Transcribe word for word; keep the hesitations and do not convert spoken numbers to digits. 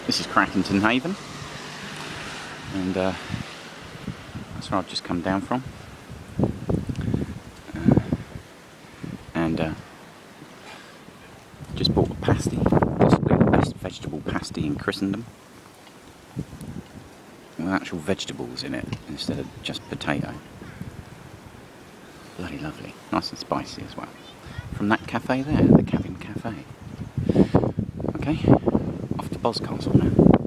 This is Crackington Haven, and uh, that's where I've just come down from. Uh, and uh, just bought a pasty, possibly the best vegetable pasty in Christendom, with actual vegetables in it instead of just potato. Bloody lovely, nice and spicy as well. From that cafe there, the Cabin Cafe. Okay, off to Boscastle now.